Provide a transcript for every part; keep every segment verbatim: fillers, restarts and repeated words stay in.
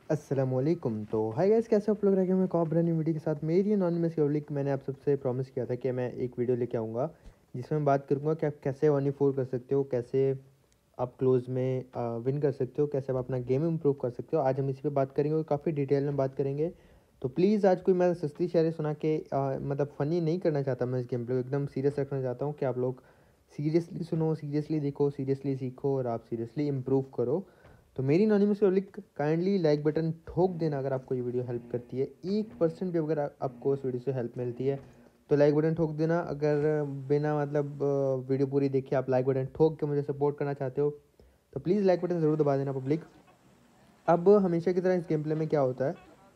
अस्सलामुअलैकुम। तो hi guys, कैसे आप लोग रह गए मैं कॉप ब्रांड न्यू वीडियो के साथ मेरी एनोनिमस पब्लिक। मैंने आप सबसे प्रॉमिस किया था कि मैं एक वीडियो लेके आऊँगा जिसमें मैं बात करूँगा कि आप कैसे वन फोर कर सकते हो, कैसे आप क्लोज में विन कर सकते हो, कैसे आप अपना गेम इम्प्रूव कर सकते हो। आज हम इसी पे बात करेंगे और काफ़ी डिटेल में बात करेंगे। तो प्लीज़ आज कोई मैं सस्ती शायरी सुना के अ, मतलब फ़नी नहीं करना चाहता। मैं इस गेम प्ले को एकदम सीरियस रखना चाहता हूँ कि आप लोग सीरियसली सुनो, सीरियसली देखो, सीरियसली सीखो और आप सीरियसली इम्प्रूव करो। तो मेरी anonymous public, kindly like button ठोक देना अगर आपको ये वीडियो हेल्प करती है। एक परसेंट भी अगर आ, आपको इस वीडियो से हेल्प मिलती है तो लाइक बटन ठोक देना। अगर बिना मतलब अ, वीडियो पूरी देखिए आप लाइक बटन ठोक के मुझे सपोर्ट करना चाहते हो तो प्लीज़ लाइक बटन ज़रूर दबा देना पब्लिक। अब हमेशा की तरह इस गेम प्ले में क्या होता है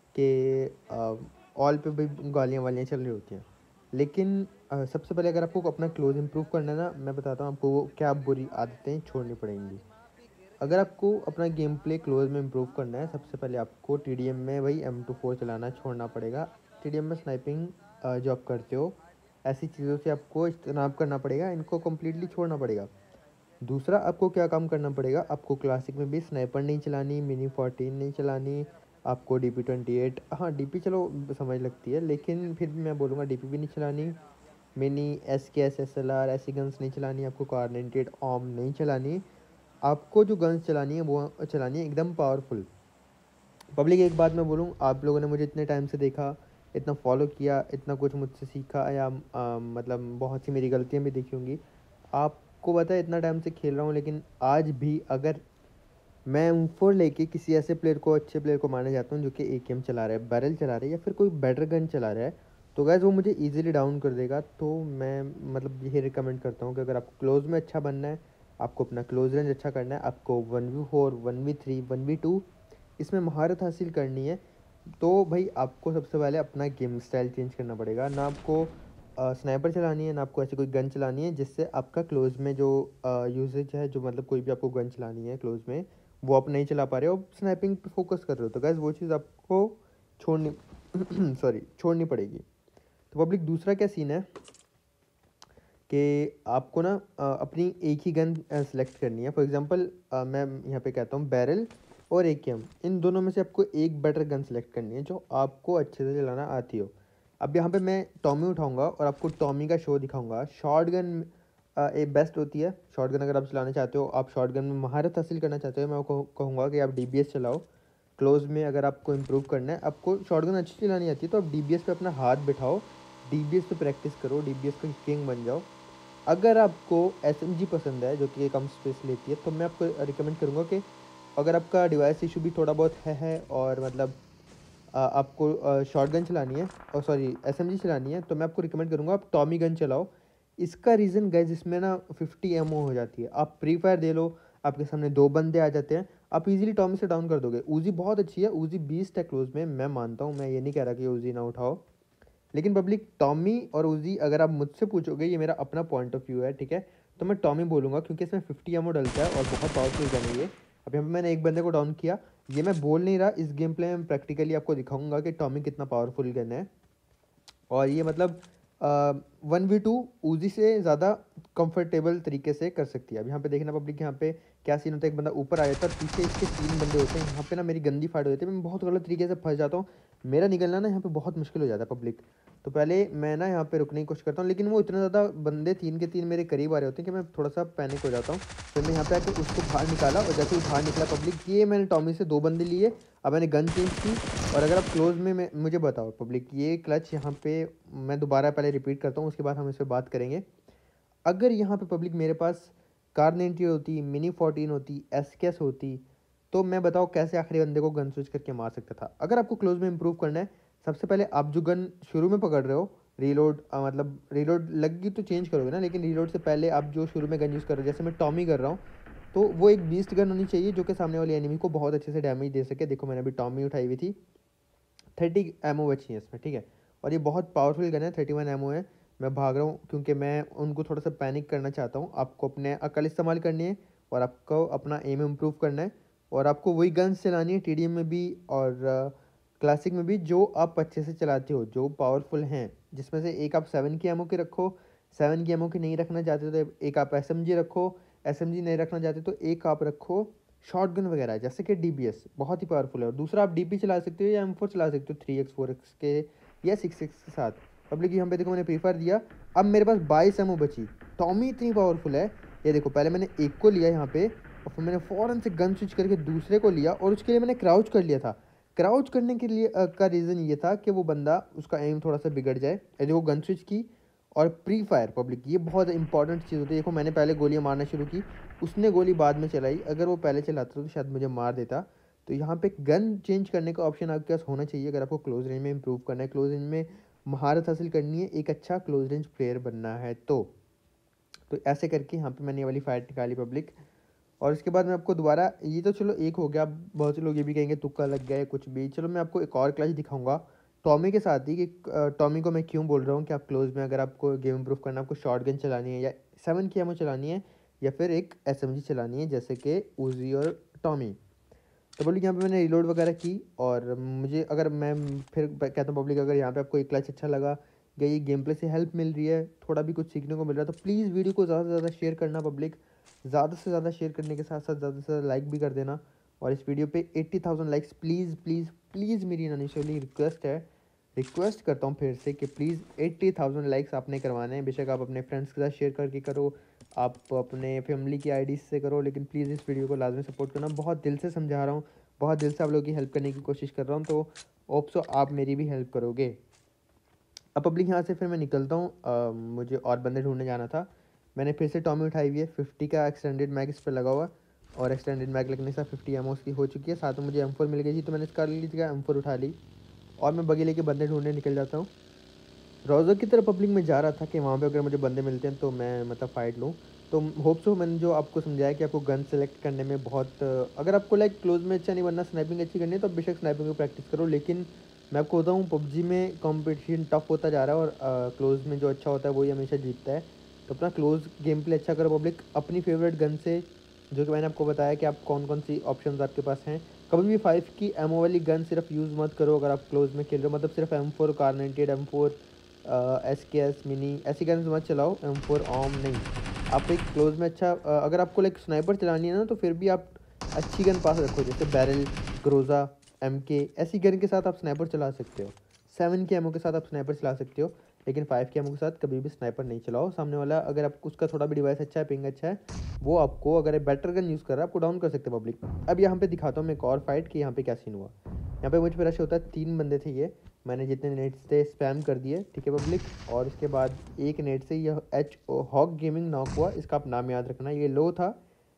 कि ऑल पे भी गालियाँ वालियाँ चल रही होती हैं, लेकिन अ, सबसे पहले अगर आपको अपना क्लोज इंप्रूव करना है ना, मैं बताता हूँ आपको वो क्या बुरी आदतें छोड़नी पड़ेंगी। अगर आपको अपना गेम प्ले क्लोज में इम्प्रूव करना है, सबसे पहले आपको टीडीएम में वही एम टू फोर चलाना छोड़ना पड़ेगा। टीडीएम में स्नाइपिंग जो आप करते हो, ऐसी चीज़ों से आपको इज्तनाब करना पड़ेगा, इनको कम्प्लीटली छोड़ना पड़ेगा। दूसरा आपको क्या काम करना पड़ेगा, आपको क्लासिक में भी स्नाइपर नहीं चलानी, मिनी फोर्टीन नहीं चलानी, आपको डी पी ट्वेंटी एट, हाँ डी पी चलो समझ लगती है लेकिन फिर भी मैं बोलूँगा डी पी भी नहीं चलानी। Mini S K S S L R ऐसी गन्स नहीं चलानी, आपको कार नाइन्टी एट ओम नहीं चलानी। आपको जो गन्स चलानी है वो चलानी है एकदम पावरफुल। पब्लिक एक बात मैं बोलूँ, आप लोगों ने मुझे इतने टाइम से देखा, इतना फॉलो किया, इतना कुछ मुझसे सीखा या आ, मतलब बहुत सी मेरी गलतियाँ भी देखी होंगी। आपको पता है इतना टाइम से खेल रहा हूँ, लेकिन आज भी अगर मैं एम फोर लेके किसी ऐसे प्लेयर को, अच्छे प्लेयर को मारने जाता हूँ जो कि ए के एम चला रहा है, बैरल चला रहा है या फिर कोई बेटर गन चला रहा है, तो गैस वो मुझे ईजिली डाउन कर देगा। तो मैं मतलब यही रिकमेंड करता हूँ कि अगर आपको क्लोज में अच्छा बनना है, आपको अपना क्लोज रेंज अच्छा करना है, आपको one V four one V three one V two इसमें महारत हासिल करनी है, तो भाई आपको सबसे पहले अपना गेम स्टाइल चेंज करना पड़ेगा। ना आपको स्नाइपर चलानी है, ना आपको ऐसी कोई गन चलानी है जिससे आपका क्लोज में जो यूजेज है, जो मतलब कोई भी आपको गन चलानी है क्लोज में वो आप नहीं चला पा रहे हो, स्नैपिंग पे फोकस कर रहे हो, तो गैस वो चीज़ आपको छोड़नी सॉरी छोड़नी पड़ेगी। तो पब्लिक दूसरा क्या सीन है कि आपको ना अ, अपनी एक ही गन सेलेक्ट करनी है। फॉर एग्जांपल मैं यहाँ पे कहता हूँ बैरल और ए के एम, इन दोनों में से आपको एक बेटर गन सेलेक्ट करनी है जो आपको अच्छे से चलाना आती हो। अब यहाँ पे मैं टॉमी उठाऊंगा और आपको टॉमी का शो दिखाऊंगा। शॉर्ट गन एक बेस्ट होती है। शॉर्ट गन अगर आप चलाना चाहते हो, आप शॉर्ट गन में महारत हासिल करना चाहते हो, मैं आपको कहूँगा कि आप डी बी एस चलाओ। क्लोज में अगर आपको इम्प्रूव करना है, आपको शॉर्ट गन अच्छी चलानी आती है, तो आप डी बी एस पे अपना हाथ बिठाओ, डी बी एस पे प्रैक्टिस करो, डी बी एस का किंग बन जाओ। अगर आपको एस एम जी पसंद है जो कि कम स्पेस लेती है, तो मैं आपको रिकमेंड करूँगा कि अगर आपका डिवाइस इशू भी थोड़ा बहुत है, है और मतलब आ, आपको शॉर्ट गन चलानी है और सॉरी एस एम जी चलानी है, तो मैं आपको रिकमेंड करूँगा आप टॉमी गन चलाओ। इसका रीज़न गाइस, इसमें ना फिफ्टी एमओ हो जाती है। आप फ्री फायर दे लो, आपके सामने दो बंदे आ जाते हैं, आप इजीली टॉमी से डाउन कर दोगे। ऊजी बहुत अच्छी है, ऊजी बीस्ट है क्लोज में, मैं मानता हूँ, मैं ये नहीं कह रहा कि ऊजी ना उठाओ, लेकिन पब्लिक टॉमी और उजी अगर आप मुझसे पूछोगे, ये मेरा अपना पॉइंट ऑफ व्यू है, ठीक है, तो मैं टॉमी बोलूँगा क्योंकि इसमें फिफ्टी एमओ डलता है और बहुत पावरफुल गन है ये। अब यहाँ पे मैंने एक बंदे को डाउन किया, ये मैं बोल नहीं रहा, इस गेम प्ले में प्रैक्टिकली आपको दिखाऊंगा कि टॉमी कितना पावरफुल गन है। और ये मतलब वन वी टू ऊजी से ज़्यादा कंफर्टेबल तरीके से कर सकती है। अब यहाँ पे देखना पब्लिक, यहाँ पे क्या सीन होता है, एक बंदा ऊपर आ जाता है और पीछे इसके तीन बंदे होते हैं। यहाँ पे ना मेरी गंदी फाइट हो जाती है, मैं बहुत गलत तरीके से फंस जाता हूँ, मेरा निकलना ना यहाँ पे बहुत मुश्किल हो जाता है पब्लिक। तो पहले मैं ना यहाँ पे रुकने की कोशिश करता हूँ, लेकिन वो इतने ज़्यादा बंदे तीन के तीन मेरे करीब आ रहे होते हैं कि मैं थोड़ा सा पैनिक हो जाता हूँ। फिर मैं यहाँ पे आके उसको बाहर निकाला और जैसे ही बाहर निकला पब्लिक, ये मैंने टॉमी से दो बंदे लिए। अब मैंने गन चेंज की और अगर आप क्लोज में, में मुझे बताओ पब्लिक, ये क्लच यहाँ पे मैं दोबारा पहले रिपीट करता हूँ, उसके बाद हम इस पर बात करेंगे। अगर यहाँ पे पब्लिक मेरे पास कार नाइन्टी होती, मिनी फोर्टीन होती, एस केस होती, तो मैं बताओ कैसे आखिरी बंदे को गन स्विच करके मार सकता था। अगर आपको क्लोज में इंप्रूव करना है, सबसे पहले आप जो गन शुरू में पकड़ रहे हो, रीलोड मतलब रीलोड लगी तो चेंज करोगे ना, लेकिन रीलोड से पहले आप जो शुरू में गन यूज़ कर रहे हो, जैसे मैं टॉमी कर रहा हूँ, तो वो एक बीस्ट गन होनी चाहिए जो कि सामने वाले एनिमी को बहुत अच्छे से डैमेज दे सके। देखो मैंने अभी टॉमी उठाई हुई थी, थर्टी एमओ बची है इसमें, ठीक है, और ये बहुत पावरफुल गन है, थर्टी वन एमओ है। मैं भाग रहा हूँ क्योंकि मैं उनको थोड़ा सा पैनिक करना चाहता हूँ। आपको अपने अकल इस्तेमाल करनी है और आपको अपना एम इम्प्रूव करना है, और आपको वही गन्स चलानी है टी डी एम में भी और क्लासिक में भी जो आप अच्छे से चलाते हो, जो पावरफुल हैं, जिसमें से एक आप सेवन की एमओ की रखो, सेवन की एमओ की नहीं रखना चाहते तो एक आप एस एम जी रखो, एस एम जी नहीं रखना चाहते तो एक आप रखो शॉटगन वगैरह है, जैसे कि डी बी एस बहुत ही पावरफुल है। और दूसरा आप डी पी चला सकते हो या एम फोर चला सकते हो थ्री एक्स फोर एक्स के या सिक्स एक्स के साथ। पब्लिक यहाँ पे देखो मैंने प्रीफर दिया। अब मेरे पास बाईस एमओ बची। टॉमी इतनी पावरफुल है, ये देखो पहले मैंने एक को लिया यहाँ पे और फिर मैंने फ़ौरन से गन स्विच करके दूसरे को लिया और उसके लिए मैंने क्राउच कर लिया था। क्राउच करने के लिए अ, का रीज़न ये था कि वो बंदा उसका एम थोड़ा सा बिगड़ जाए। ये देखो गन स्विच की और प्री फायर। पब्लिक ये बहुत इंपॉर्टेंट चीज़ होती है। देखो मैंने पहले गोलियां मारना शुरू की, उसने गोली बाद में चलाई। अगर वो पहले चलाता तो शायद मुझे मार देता। तो यहाँ पे गन चेंज करने का ऑप्शन आपके पास होना चाहिए अगर आपको क्लोज रेंज में इंप्रूव करना है, क्लोज रेंज में महारत हासिल करनी है, एक अच्छा क्लोज रेंज प्लेयर बनना है। तो तो ऐसे करके यहाँ पे मैंने ये वाली फाइट निकाली पब्लिक। और इसके बाद मैं आपको दोबारा, ये तो चलो एक हो गया। अब बहुत से लोग ये भी कहेंगे तुक्का लग गया है कुछ भी। चलो मैं आपको एक और क्लच दिखाऊंगा टॉमी के साथ ही कि अ, टॉमी को मैं क्यों बोल रहा हूँ कि आप क्लोज में अगर आपको गेम इंप्रूव करना है, आपको शॉर्ट गन चलानी है या सेवन की एमओ चलानी है या फिर एक एस एम जी चलानी है जैसे कि उजी और टॉमी। तो पब्लिक यहाँ पे मैंने रिलोड वगैरह की और मुझे, अगर मैं फिर कहता हूँ पब्लिक, अगर यहाँ पे आपको एक क्लच अच्छा लगा या ये गेम प्ले से हेल्प मिल रही है, थोड़ा भी कुछ सीखने को मिल रहा है, तो प्लीज़ वीडियो को ज़्यादा से ज़्यादा शेयर करना पब्लिक। ज़्यादा से ज़्यादा शेयर करने के साथ साथ ज़्यादा से ज़्यादा लाइक भी कर देना। और इस वीडियो पे अस्सी हज़ार लाइक्स प्लीज़ प्लीज़ प्लीज़, मेरी अनइशियली रिक्वेस्ट है, रिक्वेस्ट करता हूँ फिर से कि प्लीज़ अस्सी हज़ार लाइक्स आपने करवाने हैं। बेशक आप अपने फ्रेंड्स के साथ शेयर करके करो, आप अपने फैमिली की आईडी से करो, लेकिन प्लीज़ इस वीडियो को लाजमी सपोर्ट करना। बहुत दिल से समझा रहा हूँ, बहुत दिल से आप लोगों की हेल्प करने की कोशिश कर रहा हूँ, तो होप सो आप मेरी भी हेल्प करोगे। अब पब्लिक यहाँ से फिर मैं निकलता हूँ, मुझे और बंदे ढूंढने जाना था। मैंने फिर से टॉमी उठाई हुई है, फिफ्टी का एक्सटेंडेड मैग इस पर लगा हुआ और एक्सटेंडेड मैग लगने से फिफ्टी एमओ की हो चुकी है। साथ में मुझे एम फोर मिल गई थी तो मैंने इसका ली जगह एम फोर उठा ली और मैं बगी लेके बंदे ढूंढने निकल जाता हूँ। रोज़र की तरफ पब्लिक में जा रहा था कि वहाँ पे अगर मुझे बंदे मिलते हैं तो मैं मतलब फ़ाइट लूँ। तो होप सो मैंने जो आपको समझाया कि आपको गन सेलेक्ट करने में बहुत, अगर आपको लाइक क्लोज में अच्छा नहीं बनना, स्नाइपिंग अच्छी करनी है तो बेशक स्नाइपिंग की प्रैक्टिस करो। लेकिन मैं आपको बताऊँ पबजी में कंपटीशन टफ होता जा रहा है और क्लोज में जो अच्छा होता है वही हमेशा जीतता है। तो अपना क्लोज गेम प्ले अच्छा करो पब्लिक, अपनी फेवरेट गन से, जो कि मैंने आपको बताया कि आप कौन कौन सी ऑप्शंस आपके पास हैं। कभी भी फाइव की एमओ वाली गन सिर्फ यूज़ मत करो अगर आप क्लोज में खेल रहे हो, मतलब सिर्फ M four Kar ninety eight, M four S K S mini ऐसी गन मत चलाओ, एम फोर ऑम नहीं। आप एक क्लोज में अच्छा, अ, अगर आपको लाइक स्नाइपर चलानी है ना तो फिर भी आप अच्छी गन पास रखो, जैसे बैरल, ग्रोजा, एम के, ऐसी गन के साथ आप स्नाइपर चला सकते हो। सेवन के एमओ के साथ आप स्नाइपर चला सकते हो, लेकिन फाइव के एमओ के साथ कभी भी स्नाइपर नहीं चलाओ। सामने वाला अगर आपको उसका थोड़ा भी डिवाइस अच्छा है, पिंग अच्छा है, वो आपको अगर बेटर गन यूज़ कर रहा है आपको डाउन कर सकते हैं पब्लिक। अब यहाँ पे दिखाता हूँ मैं एक और फाइट कि यहाँ पे क्या सीन हुआ। यहाँ पे मुझ पर रश होता है, तीन बंदे थे ये, मैंने जितने नेट्स थे स्पैम कर दिए, ठीक है पब्लिक। और इसके बाद एक नेट से यह एच हॉक गेमिंग नॉक हुआ, इसका आप नाम याद रखना। ये लो था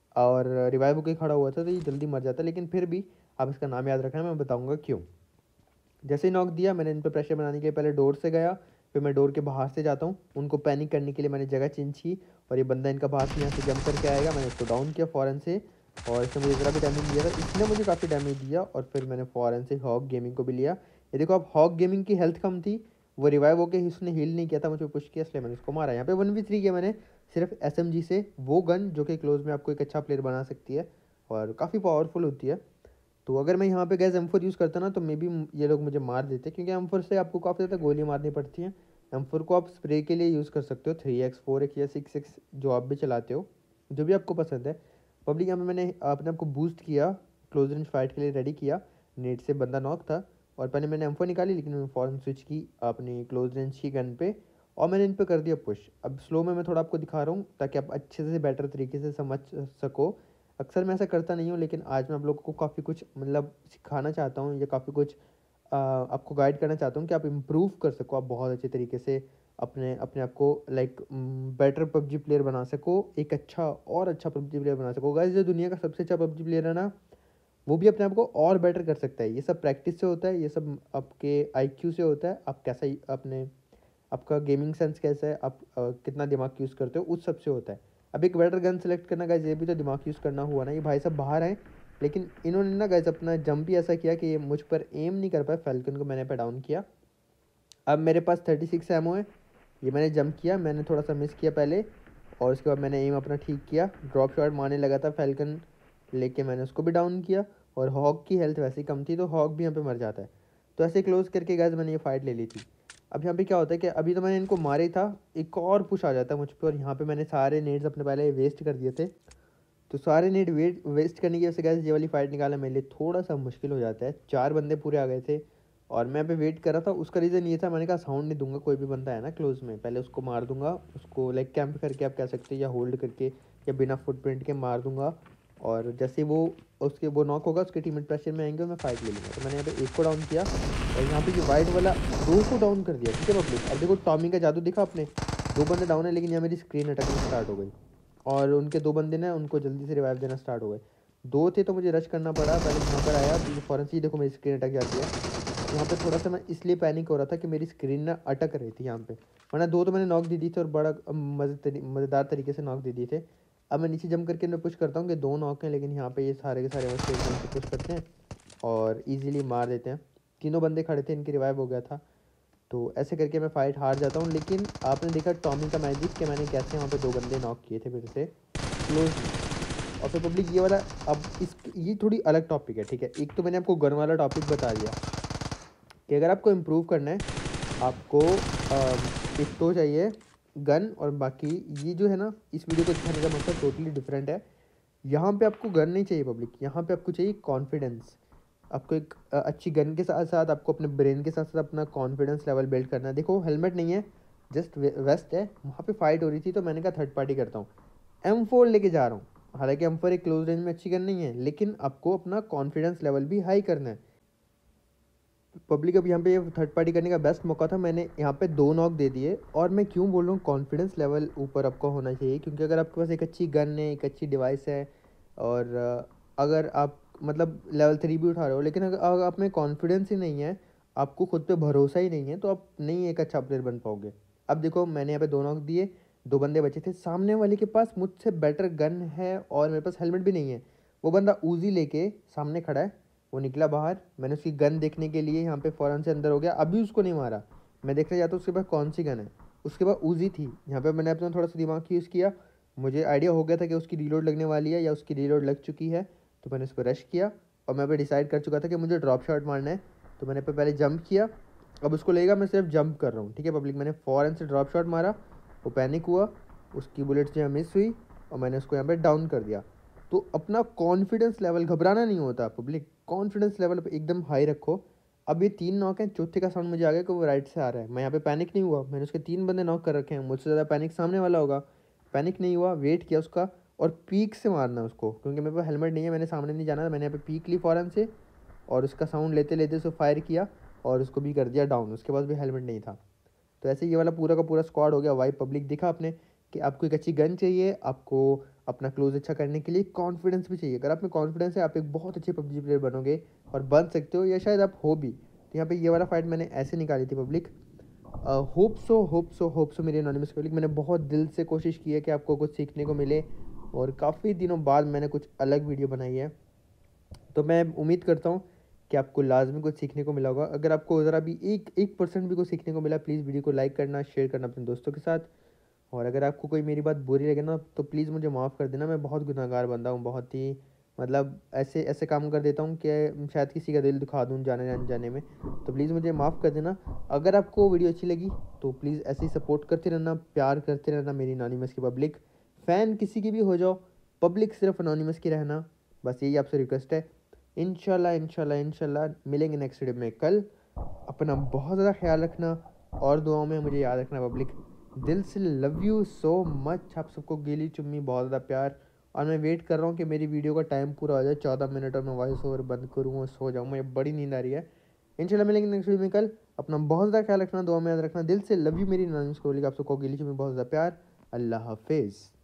और रिवाइव होकर खड़ा हुआ था तो ये जल्दी मर जाता, लेकिन फिर भी आप इसका नाम याद रखना, मैं बताऊँगा क्यों। जैसे ही नॉक दिया मैंने इन पर प्रेशर बनाने के लिए पहले डोर से गया, फिर मैं डोर के बाहर से जाता हूँ। उनको पैनिक करने के लिए मैंने जगह चेंज की और ये बंदा इनका बाहर से यहाँ से जंप करके आएगा, मैंने उसको डाउन किया फ़ौरन से और इसने मुझे ज़रा भी डैमेज दिया था, इसने मुझे काफ़ी डैमेज दिया और फिर मैंने फ़ौरन से हॉक गेमिंग को भी लिया। ये देखो अब हॉक गेमिंग की हेल्थ कम थी, वो रिवाइव होकर उसने हील नहीं किया था, मुझे पुश किया इसलिए मैंने उसको मारा। यहाँ पे वन वी थ्री किया मैंने सिर्फ एस एम जी से, वो गन जो कि क्लोज में आपको एक अच्छा प्लेयर बना सकती है और काफ़ी पावरफुल होती है। तो अगर मैं यहाँ पे गैस एम फोर यूज़ करता ना तो मे बी ये लोग मुझे मार देते, क्योंकि एम फोर से आपको काफ़ी ज़्यादा गोली मारनी पड़ती है। एम फोर को आप स्प्रे के लिए यूज़ कर सकते हो, थ्री एक्स फोर एक्स या सिक्स एक्स जो आप भी चलाते हो, जो भी आपको पसंद है। पब्लिक यहाँ पे मैंने अपने आपको बूस्ट किया, क्लोज रेंज फाइट के लिए रेडी किया, नेट से बंदा नॉक था और पहले मैंने एम फोर निकाली, लेकिन मैंने फ़ौरन स्विच की अपनी क्लोज रेंज की गन पे और मैंने इन पर कर दिया पुश। अब स्लो में मैं थोड़ा आपको दिखा रहा हूँ ताकि आप अच्छे से बेटर तरीके से समझ सको। अक्सर मैं ऐसा करता नहीं हूँ, लेकिन आज मैं आप लोगों को काफ़ी कुछ मतलब सिखाना चाहता हूँ या काफ़ी कुछ आ, आपको गाइड करना चाहता हूँ कि आप इम्प्रूव कर सको, आप बहुत अच्छे तरीके से अपने अपने आप को लाइक बेटर पबजी प्लेयर बना सको, एक अच्छा और अच्छा पबजी प्लेयर बना सको। गाइस जो दुनिया का सबसे अच्छा पबजी प्लेयर है ना, वो भी अपने आप को और बेटर कर सकता है। ये सब प्रैक्टिस से होता है, ये सब आपके आईक्यू से होता है, आप कैसा अपने आपका गेमिंग सेंस कैसा है, आप आ, कितना दिमाग यूज़ करते हो, उस सब से होता है। अब एक बेटर गन सेलेक्ट करना गाइस, ये भी तो दिमाग यूज़ करना हुआ ना। ये भाई सब बाहर हैं, लेकिन इन्होंने ना गाइस अपना जंप भी ऐसा किया कि ये मुझ पर एम नहीं कर पाए, फैल्कन को मैंने पे डाउन किया। अब मेरे पास थर्टी सिक्स एमओ है, ये मैंने जंप किया, मैंने थोड़ा सा मिस किया पहले और उसके बाद मैंने एम अपना ठीक किया, ड्रॉप शॉट मारने लगा था फैल्कन लेके, मैंने उसको भी डाउन किया और हॉक की हेल्थ वैसे ही कम थी तो हॉक भी यहाँ पे मर जाता है। तो ऐसे क्लोज करके गाइस मैंने ये फाइट ले ली थी। अब यहाँ पे क्या होता है कि अभी तो मैंने इनको मारे था, एक और पुश आ जाता है मुझ पर और यहाँ पे मैंने सारे नेट्स अपने पहले वेस्ट कर दिए थे। तो सारे नेट वेट वेस्ट करने की वजह से गाइस ये वाली फाइट निकालना मेरे लिए थोड़ा सा मुश्किल हो जाता है। चार बंदे पूरे आ गए थे और मैं पे वेट कर रहा था। उसका रीज़न ये था, मैंने कहा साउंड नहीं दूंगा, कोई भी बंदा है ना क्लोज में पहले उसको मार दूंगा, उसको लाइक कैंप करके आप कह सकते हैं या होल्ड करके या बिना फुटप्रिंट के मार दूंगा। और जैसे वो उसके वो नॉक होगा उसके टीममेट प्रेशर में आएंगे और मैं फाइट ले लूँगा। तो मैंने यहाँ पे एक को डाउन किया और यहाँ पे जो वाइट वाला दो को डाउन कर दिया। ठीक है पब्लिक, अब देखो टॉमी का जादू दिखा आपने, दो बंदे डाउन है लेकिन यहाँ मेरी स्क्रीन अटकना स्टार्ट हो गई और उनके दो बंदे ने उनको जल्दी से रिवाइव देना स्टार्ट हो गए। दो थे तो मुझे रश करना पड़ा, पहले यहाँ पर आया तो फ़ौरन से ही देखो मेरी स्क्रीन अटक जाती है। यहाँ पे थोड़ा सा मैं इसलिए पैनिक हो रहा था कि मेरी स्क्रीन ना अटक रही थी यहाँ पे, वरना दो तो मैंने नॉक दे दी थी और बड़ा मजे मज़ेदार तरीके से नॉक दे दिए थे। अब मैं नीचे जंप करके मैं पुश करता हूँ कि दो नॉक हैं, लेकिन यहाँ पे ये सारे के सारे बच्चे एकदम से पुश करते हैं और ईजिली मार देते हैं। तीनों बंदे खड़े थे, इनकी रिवाइव हो गया था, तो ऐसे करके मैं फाइट हार जाता हूँ। लेकिन आपने देखा टॉमी का मैजिक कि मैंने कैसे वहाँ पे दो बंदे नॉक किए थे फिर से क्लोज। और फिर पब्लिक ये वाला, अब इस ये थोड़ी अलग टॉपिक है। ठीक है, एक तो मैंने आपको गन वाला टॉपिक बता दिया कि अगर आपको इम्प्रूव करना है आपको एक तो चाहिए गन, और बाकी ये जो है ना इस वीडियो को दिखाने का मकसद टोटली डिफरेंट है। यहाँ पे आपको गन नहीं चाहिए पब्लिक, यहाँ पे आपको चाहिए कॉन्फिडेंस। आपको एक अ, अच्छी गन के साथ साथ आपको अपने ब्रेन के साथ साथ अपना कॉन्फिडेंस लेवल बिल्ड करना है। देखो हेलमेट नहीं है, जस्ट वेस्ट है। वहाँ पे फाइट हो रही थी तो मैंने कहा थर्ड पार्टी करता हूँ, एम फोर लेके जा रहा हूँ। हालांकि एम फोर एक क्लोज रेंज में अच्छी गन नहीं है, लेकिन आपको अपना कॉन्फिडेंस लेवल भी हाई करना है पब्लिक। अब यहाँ पे ये थर्ड पार्टी करने का बेस्ट मौका था, मैंने यहाँ पे दो नॉक दे दिए। और मैं क्यों बोल रहा हूँ कॉन्फिडेंस लेवल ऊपर आपका होना चाहिए, क्योंकि अगर आपके पास एक अच्छी गन है, एक अच्छी डिवाइस है और अ, अगर आप मतलब लेवल थ्री भी उठा रहे हो, लेकिन अगर अगर आप में कॉन्फिडेंस ही नहीं है, आपको खुद पे भरोसा ही नहीं है, तो आप नहीं एक अच्छा प्लेयर बन पाओगे। अब देखो मैंने यहाँ पे दो नॉक दिए, दो बंदे बचे थे, सामने वाले के पास मुझसे बेटर गन है और मेरे पास हेलमेट भी नहीं है। वो बंदा ऊजी लेके सामने खड़ा है, वो निकला बाहर, मैंने उसकी गन देखने के लिए यहाँ पे फ़ौरन से अंदर हो गया। अभी उसको नहीं मारा, मैं देखना चाहता हूँ उसके पास कौन सी गन है। उसके पास उजी थी। यहाँ पे मैंने अपना थोड़ा सा दिमाग यूज़ किया, मुझे आइडिया हो गया था कि उसकी रीलोड लगने वाली है या उसकी रीलोड लग चुकी है, तो मैंने उसको रश किया और मैं पे डिसाइड कर चुका था कि मुझे ड्रॉप शॉट मारना है। तो मैंने पे पहले जंप किया, अब उसको लेगा, मैं सिर्फ जंप कर रहा हूँ। ठीक है पब्लिक, मैंने फ़ौरन से ड्रॉप शॉट मारा, वो पैनिक हुआ, उसकी बुलेट्स जो है मिस हुई और मैंने उसको यहाँ पर डाउन कर दिया। तो अपना कॉन्फिडेंस लेवल, घबराना नहीं होता पब्लिक, कॉन्फिडेंस लेवल एकदम हाई रखो। अब ये तीन नॉक हैं, चौथे का साउंड मुझे आ गया कि वो राइट से आ रहा है। मैं यहाँ पे पैनिक नहीं हुआ, मैंने उसके तीन बंदे नॉक कर रखे हैं, मुझसे ज़्यादा पैनिक सामने वाला होगा। पैनिक नहीं हुआ, वेट किया उसका और पीक से मारना उसको, क्योंकि मेरे पास हेलमेट नहीं है, मैंने सामने नहीं जाना। मैंने यहाँ पे पीक ली फ़ौरन से और उसका साउंड लेते लेते उसको फायर किया और उसको भी कर दिया डाउन। उसके पास भी हेलमेट नहीं था। तो ऐसे ये वाला पूरा का पूरा स्क्वाड हो गया वाइप पब्लिक। दिखा आपने कि आपको एक अच्छी गन चाहिए, आपको अपना क्लोज अच्छा करने के लिए कॉन्फिडेंस भी चाहिए। अगर आप में कॉन्फिडेंस है आप एक बहुत अच्छे पबजी प्लेयर बनोगे और बन सकते हो, या शायद आप हो भी। तो यहाँ पे ये वाला फाइट मैंने ऐसे निकाली थी public. Hope so hope so hope so मेरी एनोनिमस पब्लिक, मैंने बहुत दिल से कोशिश की है कि आपको कुछ सीखने को मिले और काफ़ी दिनों बाद मैंने कुछ अलग वीडियो बनाई है। तो मैं उम्मीद करता हूँ कि आपको लाजमी कुछ सीखने को मिला होगा। अगर आपको ज़रा भी एक एक परसेंट भी कुछ सीखने को मिला, प्लीज़ वीडियो को लाइक करना, शेयर करना अपने दोस्तों के साथ। और अगर आपको कोई मेरी बात बुरी लगे ना, तो प्लीज़ मुझे माफ़ कर देना। मैं बहुत गुनहगार बंदा हूँ, बहुत ही मतलब ऐसे ऐसे काम कर देता हूँ कि शायद किसी का दिल दुखा दूँ जाने अनजाने में। तो प्लीज़ मुझे माफ़ कर देना। अगर आपको वीडियो अच्छी लगी तो प्लीज़ ऐसे ही सपोर्ट करते रहना, प्यार करते रहना मेरी एनोनिमस की पब्लिक। फ़ैन किसी की भी हो जाओ, पब्लिक सिर्फ एनोनिमस की रहना, बस यही आपसे रिक्वेस्ट है। इंशाल्लाह इंशाल्लाह इंशाल्लाह मिलेंगे नेक्स्ट वीडियो में कल। अपना बहुत ज़्यादा ख्याल रखना और दुआओं में मुझे याद रखना पब्लिक। दिल से लव यू सो मच। आप सबको गिली चुम्मी, बहुत ज़्यादा प्यार। और मैं वेट कर रहा हूँ कि मेरी वीडियो का टाइम पूरा हो जाए, चौदह मिनट, और मैं वॉइस ओवर बंद करूँ और सो जाऊँ। मुझे बड़ी नींद आ रही है। इंशाल्लाह मिलेंगे नेक्स्ट वीडियो में कल। अपना बहुत ज़्यादा ख्याल रखना, दुआ में याद रखना। दिल से लव यू मेरी नानी को, आप सबको गिली चुम्मी, बहुत ज़्यादा प्यार। अल्लाह हाफिज़।